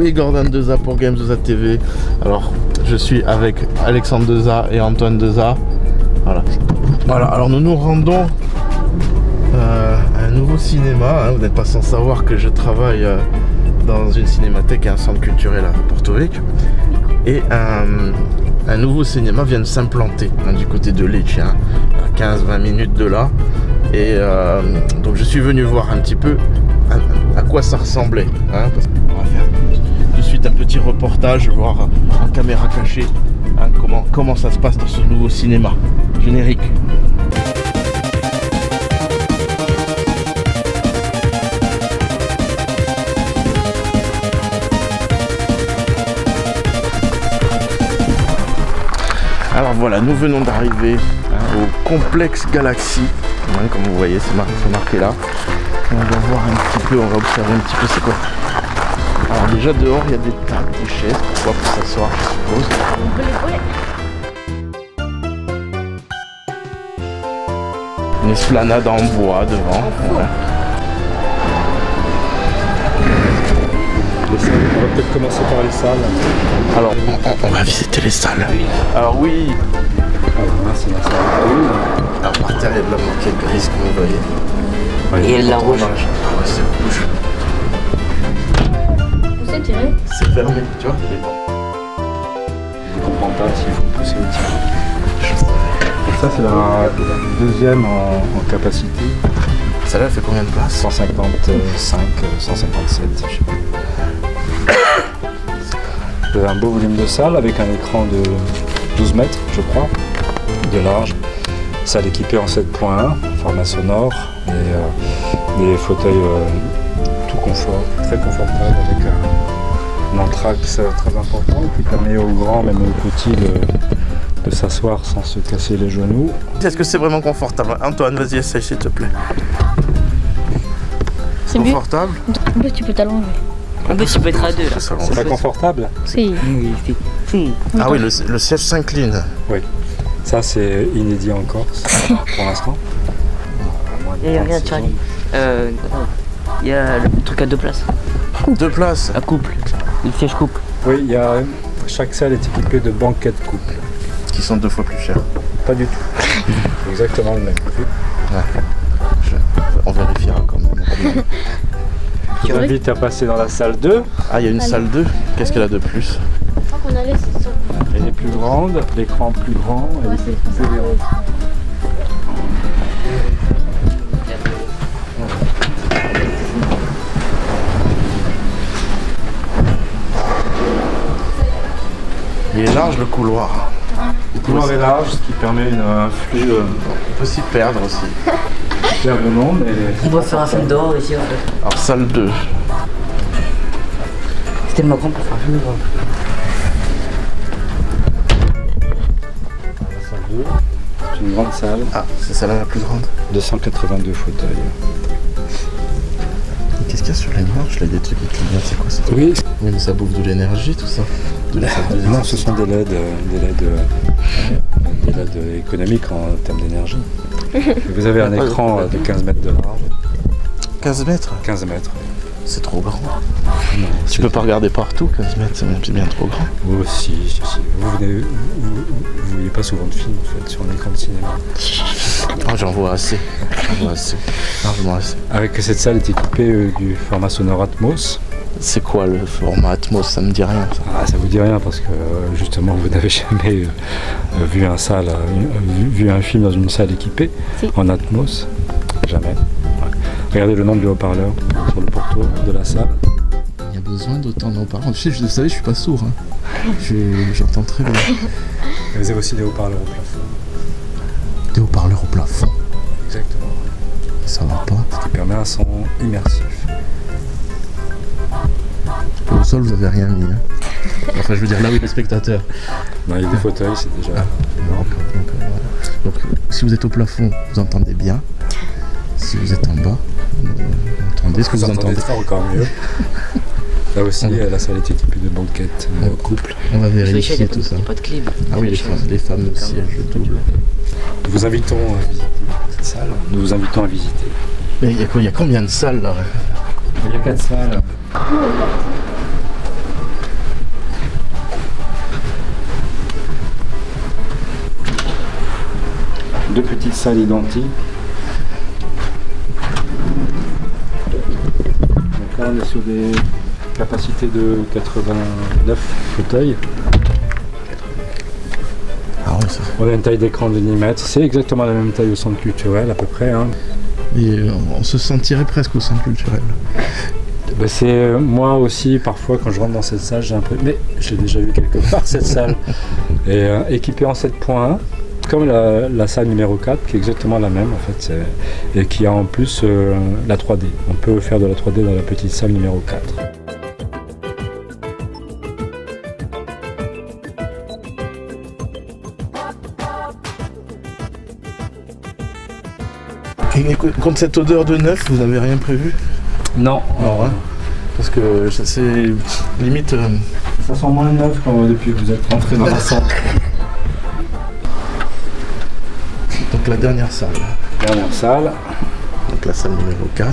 Oui, Gordon Deza pour Games Deza TV. Alors, je suis avec Alexandre Deza et Antoine Deza. Voilà. Voilà, alors nous nous rendons à un nouveau cinéma. Hein. Vous n'êtes pas sans savoir que je travaille dans une cinémathèque et un centre culturel à Porto Rico. Et un nouveau cinéma vient de s'implanter hein, du côté de Lecce, hein, à 15-20 minutes de là. Et donc je suis venu voir un petit peu à quoi ça ressemblait. Hein, parce qu'on va faire tout de suite un petit reportage, voir en caméra cachée hein, comment ça se passe dans ce nouveau cinéma. Générique. Alors voilà, nous venons d'arriver hein, au complexe Galaxy, hein, comme vous voyez, c'est marqué là. On va voir un petit peu, on va observer un petit peu c'est quoi. Alors déjà dehors, il y a des tables, des chaises, pour s'asseoir, je suppose. Une esplanade en bois devant. Voilà. Les salles, on va peut-être commencer par les salles. Alors, on va visiter les salles. Alors oui. Alors là, c'est la salle. Alors par terre, il y a de la moquette grise, comme vous voyez. Ouais, et la rouge. Ah ouais, c'est rouge. Vous êtes tiré? C'est fermé, tu vois. Je ne comprends pas s'il faut pousser le tir. Ça, c'est la deuxième en capacité. Celle-là, elle fait combien de places? 155, 157, je sais pas. Vous avez un beau volume de salle avec un écran de 12 mètres, je crois, de large. Salle équipée en 7.1, format sonore et des fauteuils tout confort, très confortable avec un entraxe très important qui permet aux grands, même aux petits, de s'asseoir sans se casser les genoux. Est-ce que c'est vraiment confortable? Antoine, vas-y, essaye s'il te plaît. C'est confortable? En plus, tu peux t'allonger. En plus, tu peux être à deux là. C'est pas confortable? Si. Si. Ah oui, le siège s'incline. Oui. Ça, c'est inédit en Corse pour l'instant. Et regarde, Charlie. Il y a le truc à 2 places. 2 places? À couple. Le siège couple. Oui, il y a, chaque salle est équipée de banquettes couple. Qui sont 2 fois plus chers. Pas du tout. Exactement le même. Ouais. On vérifiera quand même. Je vous invite à passer dans la salle 2. Ah, il y a une salle 2. Qu'est-ce qu'elle a de plus? Je crois qu'on allait, c'est ça. Elle est plus grande, l'écran plus grand. Ouais, c'est ça. Il est large le couloir. Le couloir est large, ce qui permet un flux. On peut s'y perdre aussi. Perdre non, mais. On va faire un film dehors ici en fait. Alors, salle 2. C'est tellement grand pour faire un film dehors. La salle 2, c'est une grande salle. Ah, c'est celle-là la plus grande. 282 fauteuils. Qu'est-ce qu'il y a sur l'image? Là, il y a des trucs qui clignotent, c'est quoi ça? Oui. Oui, mais ça bouffe de l'énergie, tout ça. Non, ce sont des LED économiques en termes d'énergie. Vous avez un écran de 15 mètres de large. 15 mètres? 15 mètres. C'est trop grand. Non, tu peux pas regarder partout, 15 mètres, c'est bien trop grand. Oh, si. Vous voyez pas souvent de films en fait sur un écran de cinéma. Oh, j'en vois assez. Largement assez. Avec cette salle est équipée du format sonore Atmos. C'est quoi le format Atmos? Ça me dit rien ça. Ah, ça vous dit rien parce que justement vous n'avez jamais vu un film dans une salle équipée en Atmos. Jamais. Ouais. Regardez le nombre de haut-parleurs sur le porto de la salle. Il y a besoin d'autant de haut-parleurs. Vous savez, je suis pas sourd. Hein. J'entends très bien. Vous avez aussi des haut-parleurs au plafond. Des haut-parleurs au plafond? Exactement. Ça va pas. Ce qui permet un son immersif. Au sol, vous avez rien mis. Hein. Enfin, je veux dire là où les spectateurs. Non, il y a des fauteuils, c'est déjà. Donc, si vous êtes au plafond, vous entendez bien. Si vous êtes en bas, vous entendez ce que vous entendez. Encore mieux. Là aussi, la salle est équipée de banquettes couple. On va vérifier tout ça. Pas de clé. Ah oui, les femmes aussi, elles jouent double. Nous vous invitons à visiter cette salle. Nous vous invitons à visiter. Mais il y a combien de salles là? Il y a 4 salles. petite salle identique. Donc là on est sur des capacités de 89 fauteuils. Ah oui, ça. On a une taille d'écran de 10 mètres, c'est exactement la même taille au centre culturel à peu près. Hein. Et on se sentirait presque au centre culturel. Ben c'est moi aussi parfois quand je rentre dans cette salle j'ai un peu... Mais j'ai déjà vu quelque part cette salle. Et équipée en 7.1, comme la salle numéro 4 qui est exactement la même en fait. Et qui a en plus la 3D. On peut faire de la 3D dans la petite salle numéro 4. Et contre cette odeur de neuf, vous n'avez rien prévu? Non, Non, hein, parce que c'est limite... ça sent moins neuf depuis que vous êtes rentré dans la salle. Donc la dernière salle. Dernière salle. Donc la salle numéro 4.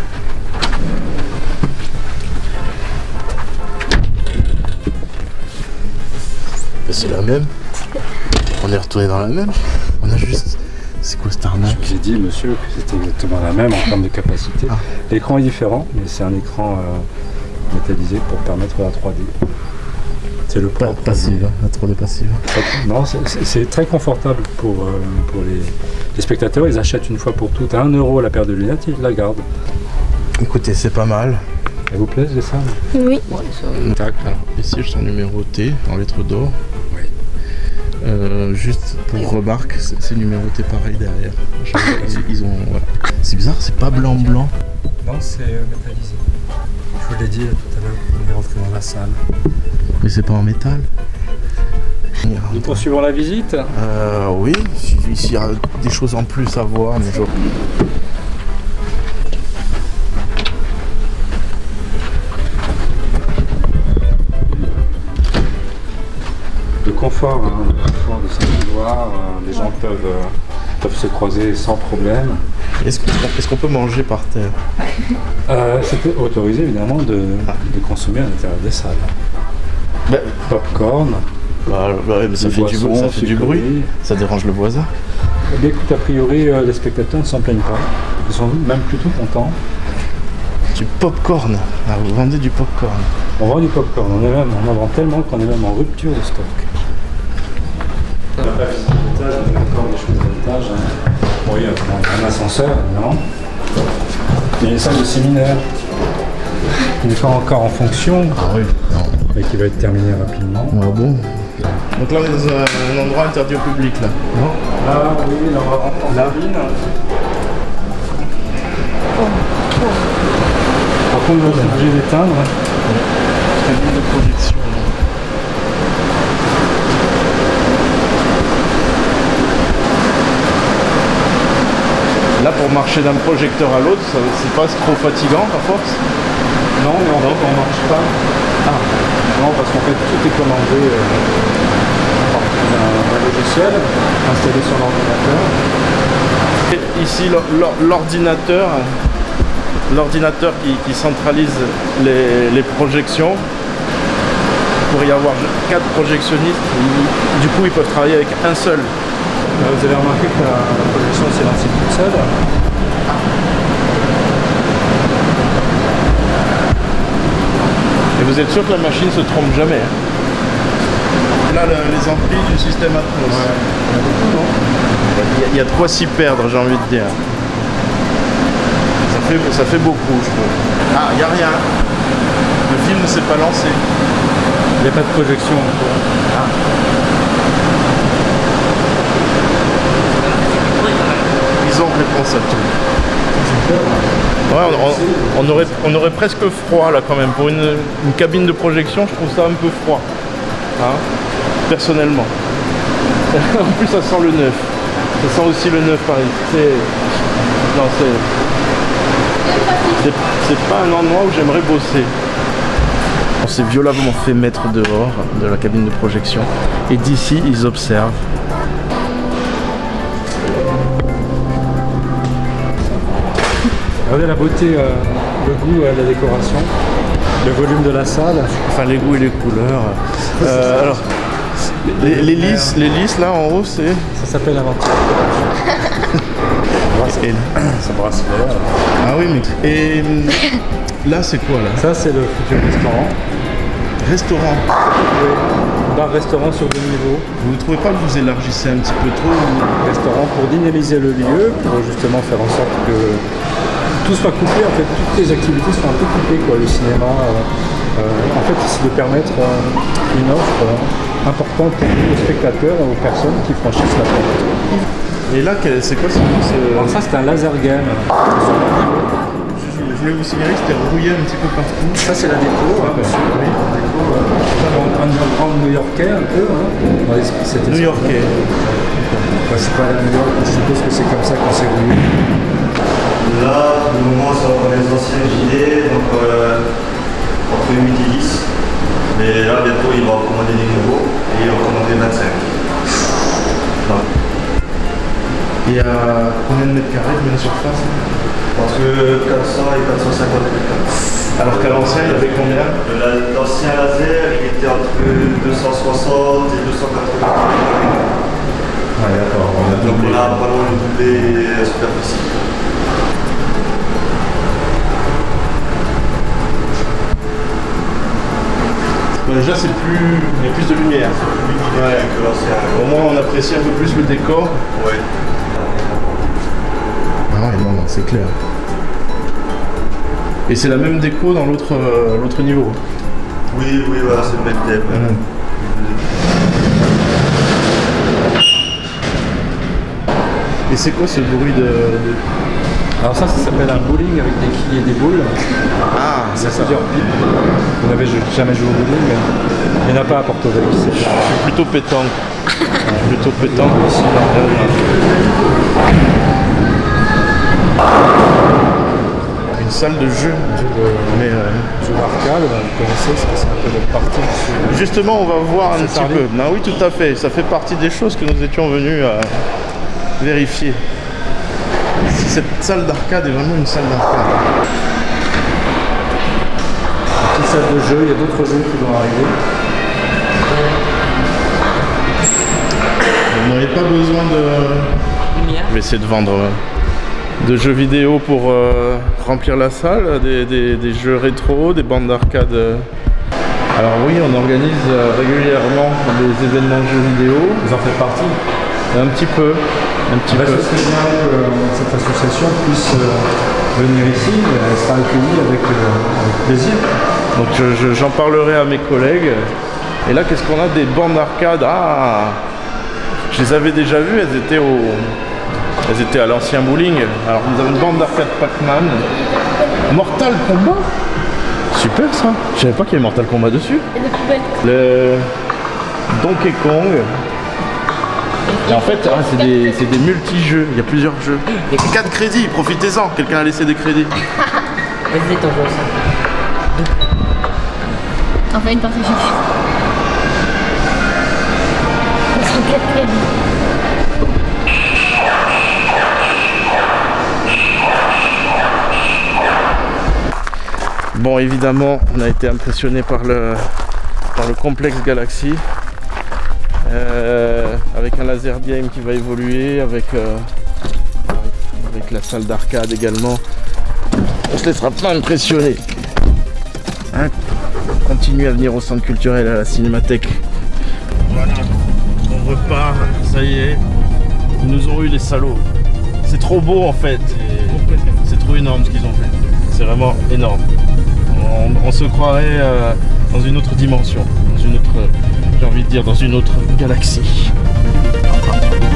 C'est la même. On est retourné dans la même. On a juste... C'est quoi cette arnaque? J'ai dit, monsieur, que c'était exactement la même en termes de capacité. Ah. L'écran est différent, mais c'est un écran métallisé pour permettre la 3D. C'est le propre. Passive, hein, la 3D passive. Non, c'est très confortable pour les spectateurs. Ils achètent une fois pour toutes à 1 € la paire de lunettes et ils la gardent. Écoutez, c'est pas mal. Elles vous plaisent les salles? Oui. Ouais, ça... Tac, alors, les sièges sont numérotés en lettres d'or. Oui. Juste pour remarque, c'est numéroté pareil derrière. Ils ont, voilà. C'est bizarre, c'est pas blanc-blanc. Non, c'est métallisé. Je vous l'ai dit tout à l'heure, on est rentré dans la salle. Mais c'est pas en métal. Nous poursuivons la visite. Oui, s'il y a des choses en plus à voir, mais je... Le confort, hein, le confort de cet endroit, les gens peuvent se croiser sans problème. Est-ce qu'on peut manger par terre? C'était autorisé évidemment de consommer à l'intérieur des salles. Bah, Popcorn, ça fait du, ça fait du bruit, ça dérange le voisin. Eh bien, écoute, a priori, les spectateurs ne s'en plaignent pas. Ils sont même plutôt contents. Du popcorn. Ah, vous vendez du popcorn. On vend du popcorn, on en vend tellement qu'on est même en rupture de stock. On n'a pas visité l'étage, on a encore des choses à l'étage. Hein. Bon, il y a un ascenseur, évidemment. Il y a une salle de séminaire qui n'est pas encore en fonction, Ah oui, non. mais qui va être terminée rapidement. Ah bon. Donc là on est dans un endroit interdit au public là. Non. Ah oui, là on va rentrer en cabine. Par contre, vous êtes obligé d'éteindre. Cabine de projection. Là pour marcher d'un projecteur à l'autre, c'est pas trop fatigant à force? Non, mais en fait, on ne marche pas. Ah. Non, parce qu'en fait, tout est commandé par un logiciel installé sur l'ordinateur. Ici l'ordinateur qui centralise les projections. Il pourrait y avoir 4 projectionnistes, du coup ils peuvent travailler avec un seul. Vous avez remarqué que la projection s'est lancée toute seule. Et vous êtes sûr que la machine se trompe jamais, hein? Là les amplis du système Atmos. Ouais. Il y en a beaucoup, non? Il y a de quoi s'y perdre, j'ai envie de dire. Ça fait beaucoup, je trouve. Ah, il n'y a rien. Le film ne s'est pas lancé. Il n'y a pas de projection encore. Ils ont réponse à tout. Ouais, on aurait presque froid là quand même. Pour une cabine de projection, je trouve ça un peu froid. Hein, personnellement. En plus, ça sent le neuf. Ça sent aussi le neuf Paris. Non, c'est pas un endroit où j'aimerais bosser. On s'est violemment fait mettre dehors de la cabine de projection. Et d'ici, ils observent. Regardez la beauté, le goût, la décoration, le volume de la salle. Enfin, les goûts et les couleurs. Alors, Les lisses là en haut, c'est... Ça s'appelle un ventilo. C'est bracelet. Ah oui, mais... Et là, c'est quoi là? Ça, c'est le futur restaurant. Restaurant. Oui. Bar-restaurant sur 2 niveaux. Vous ne trouvez pas que vous élargissez un petit peu trop? Restaurant pour dynamiser le lieu, pour justement faire en sorte que tout soit coupé. En fait, toutes les activités sont un peu coupées, quoi. Le cinéma, en fait, c'est de permettre une offre importante aux spectateurs et aux personnes qui franchissent la porte. Et là, c'est quoi ce... Alors ça, c'est un laser game. Je voulais vous signaler que c'était rouillé un petit peu partout. Ça, c'est la déco. Oui, la déco. Un underground new-yorkais un peu. New-yorkais. C'est pas la New York, je suppose que c'est comme ça qu'on s'est rouillé. Là, pour le moment, c'est encore les anciens gilets, donc entre 8 et 10. Mais là, bientôt, il va commander des nouveaux et il va commander 25. Voilà. Il y a combien de mètres carrés, combien de surface? Entre 400 et 450 mètres carrés. Alors qu'à l'ancien, il y avait combien? L'ancien laser, il était entre 260 et 280 mètres carrés. Ah d'accord, donc on a pas loin de doubler la superficie. Bon, déjà c'est plus... il y a plus de lumière. Ouais, que l'ancien. Au moins on apprécie un peu plus le décor. Ouais. Ah ouais, non, c'est clair. Et c'est la même déco dans l'autre niveau? Oui, voilà, c'est le même thème. Et c'est quoi ce bruit de... Alors ça s'appelle un bowling avec des quilles et des boules. Ah, c'est ça. Vous n'avez jamais joué au bowling, il n'y en a pas à Porto Vecchio. Je suis plutôt pétanque. Plutôt pétanque aussi. Une salle de jeu. Mais jeu d'arcade, vous connaissez, c'est un peu notre partie. Justement, on va voir un petit peu. Non, oui, tout à fait. Ça fait partie des choses que nous étions venus vérifier. Si cette salle d'arcade est vraiment une salle d'arcade. Petite salle de jeu, il y a d'autres jeux qui vont arriver. Vous n'avez pas besoin de... Lumière. Je vais essayer de vendre de jeux vidéo pour remplir la salle, des jeux rétro, des bandes d'arcade. Alors oui, on organise régulièrement des événements de jeux vidéo. Vous en faites partie? Un petit peu. Ce serait bien que cette association puisse venir ici, elle sera accueillie avec plaisir. Donc j'en parlerai à mes collègues. Et là, qu'est-ce qu'on a? Des bandes d'arcade. Ah, je les avais déjà vues, elles étaient à l'ancien bowling. Alors nous avons une bande d'arcade Pac-Man. Mortal Kombat. Super ça. Je savais pas qu'il y avait Mortal Kombat dessus. Et des poubelles. Le Donkey Kong. Et en fait, c'est des multi-jeux, il y a plusieurs jeux. Il y a 4 crédits, profitez-en, quelqu'un a laissé des crédits. Vas-y, t'en joues ça. On fait une partie chacun. On se 4 crédits. Bon, évidemment, on a été impressionné par le complexe Galaxy. Avec un laser game qui va évoluer, avec la salle d'arcade également. On se laissera pas impressionner. Hein, on continue à venir au centre culturel, à la cinémathèque. Voilà, on repart, ça y est. Ils nous ont eu les salauds. C'est trop beau en fait. C'est trop énorme ce qu'ils ont fait. C'est vraiment énorme. On se croirait dans une autre dimension, dans une autre, j'ai envie de dire, dans une autre galaxie.